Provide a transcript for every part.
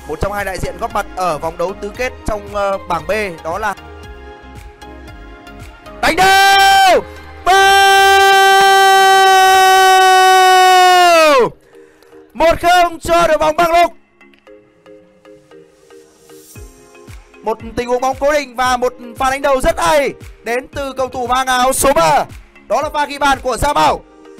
Một trong hai đại diện góp mặt ở vòng đấu tứ kết trong bảng B đó là đánh đầu. 1-0 cho đội bóng Bang Lục. Một tình huống bóng cố định và một pha đánh đầu rất hay đến từ cầu thủ mang áo số 3. Đó là pha ghi bàn của Gia Bảo.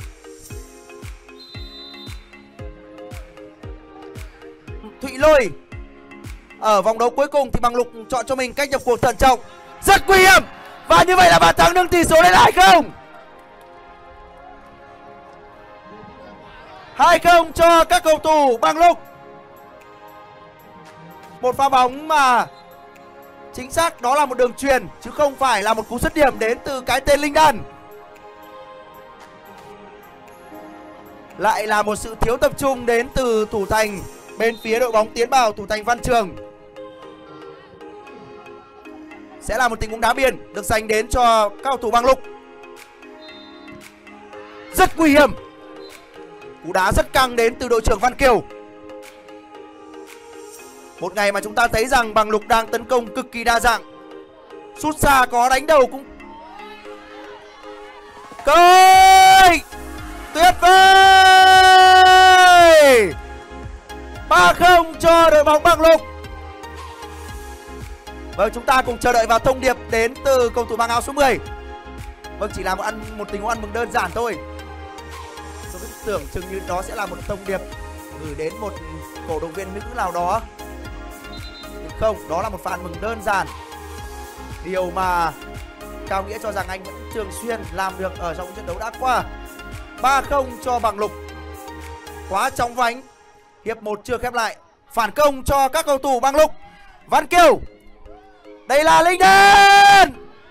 Thụy Lôi. Ở vòng đấu cuối cùng thì Bang Lục chọn cho mình cách nhập cuộc thận trọng, rất nguy hiểm. Và như vậy là bàn thắng nâng tỷ số lên 2-0. 2-0 cho các cầu thủ Bang Lục. Một pha bóng mà chính xác đó là một đường chuyền chứ không phải là một cú dứt điểm đến từ cái tên Linh Đan. Lại là một sự thiếu tập trung đến từ thủ thành bên phía đội bóng Tiến Bảo, thủ thành Văn Trường. Sẽ là một tình huống đá biên được dành đến cho các cầu thủ Bang Lục. Rất nguy hiểm. Cú đá rất căng đến từ đội trưởng Văn Kiều. Một ngày mà chúng ta thấy rằng Bang Lục đang tấn công cực kỳ đa dạng. Sút xa có đánh đầu cũng cơ hội tuyệt vời. 3-0 cho đội bóng Bang Lục. Vâng, chúng ta cùng chờ đợi vào thông điệp đến từ cầu thủ mang áo số 10. Vâng, chỉ là một tình huống ăn mừng đơn giản thôi. Tôi tưởng chừng như đó sẽ là một thông điệp gửi đến một cổ động viên nữ nào đó. Không, đó là một pha ăn mừng đơn giản. Điều mà Cao Nghĩa cho rằng anh vẫn thường xuyên làm được ở trong trận đấu đã qua. 3-0 cho Bang Lục. Quá chóng vánh. Hiệp 1 chưa khép lại. Phản công cho các cầu thủ Bang Lục. Văn Kiều. Đây là Linh Đan.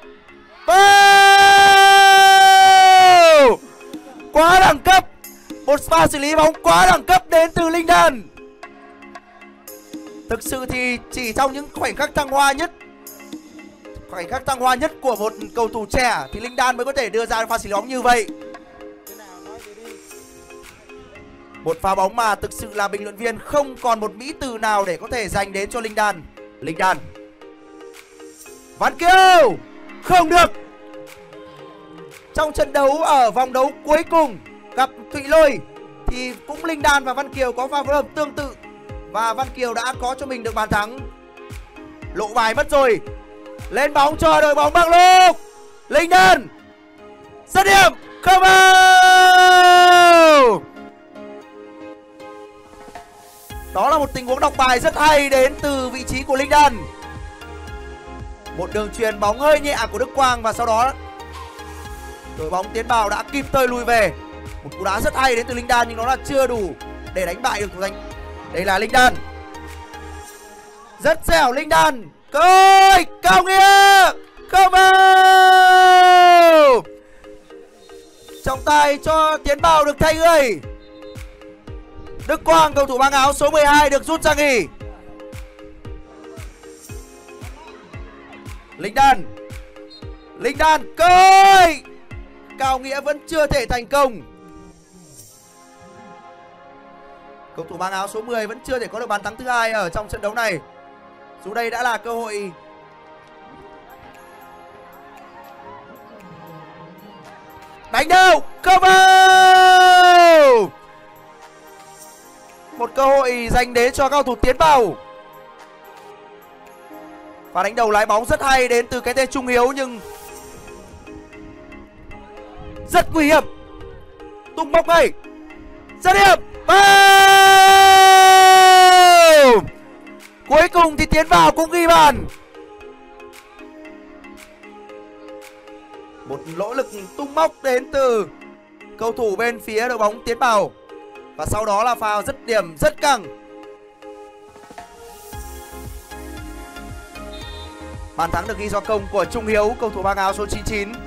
Quá đẳng cấp. Một pha xử lý bóng quá đẳng cấp đến từ Linh Đan. Thực sự thì chỉ trong những khoảnh khắc thăng hoa nhất của một cầu thủ trẻ thì Linh Đan mới có thể đưa ra pha xử lý bóng như vậy. Một pha bóng mà thực sự là bình luận viên không còn một mỹ từ nào để có thể dành đến cho Linh Đan. Linh Đan. Văn Kiều. Không được. Trong trận đấu ở vòng đấu cuối cùng gặp Thụy Lôi thì cũng Linh Đan và Văn Kiều có pha phối hợp tương tự. Và Văn Kiều đã có cho mình được bàn thắng. Lộ bài mất rồi. Lên bóng cho đội bóng Bang Lục. Linh Đan. Dứt điểm. Không vào. Đó là một tình huống đọc bài rất hay đến từ vị trí của Linh Đan. Một đường chuyền bóng hơi nhẹ của Đức Quang và sau đó đội bóng Tiến Bảo đã kịp thời lùi về. Một cú đá rất hay đến từ Linh Đan nhưng nó là chưa đủ để đánh bại được thủ thành. Đây là Linh Đan. Rất dẻo Linh Đan. Cơ hội Cao Nghĩa. Không vào. Trọng tài cho Tiến Bảo được thay người. Đức Quang, cầu thủ mang áo số 12 được rút ra nghỉ. Linh Đan. Linh Đan. Cơ hội. Cao Nghĩa vẫn chưa thể thành công. Cầu thủ mang áo số 10 vẫn chưa thể có được bàn thắng thứ hai ở trong trận đấu này. Dù đây đã là cơ hội đánh đầu. Không vào. Một cơ hội dành đến cho cầu thủ Tiến Bảo. Và đánh đầu lái bóng rất hay đến từ cái tên Trung Hiếu nhưng rất nguy hiểm. Tung bóng ngay. Dứt điểm. Cuối cùng thì Tiến Bảo cũng ghi bàn. Một nỗ lực tung móc đến từ cầu thủ bên phía đội bóng Tiến Bảo. Và sau đó là pha dứt điểm rất căng. Bàn thắng được ghi do công của Trung Hiếu, cầu thủ mang áo số 99.